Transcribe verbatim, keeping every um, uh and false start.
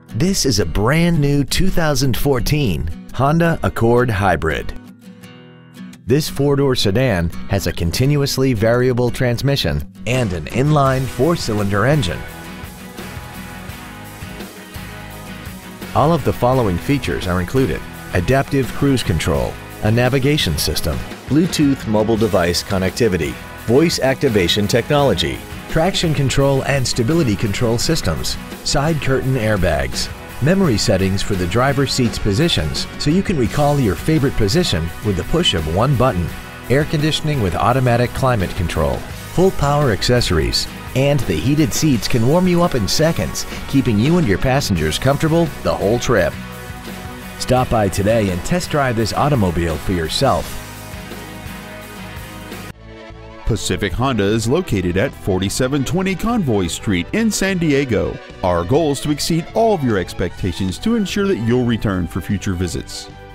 This is a brand new two thousand fourteen Honda Accord Hybrid. This four-door sedan has a continuously variable transmission and an inline four-cylinder engine. All of the following features are included: adaptive cruise control, a navigation system, Bluetooth mobile device connectivity, voice activation technology, traction control and stability control systems, side curtain airbags, memory settings for the driver's seat's positions so you can recall your favorite position with the push of one button, air conditioning with automatic climate control, full power accessories, and the heated seats can warm you up in seconds, keeping you and your passengers comfortable the whole trip. Stop by today and test drive this automobile for yourself. Pacific Honda is located at forty-seven twenty Convoy Street in San Diego. Our goal is to exceed all of your expectations to ensure that you'll return for future visits.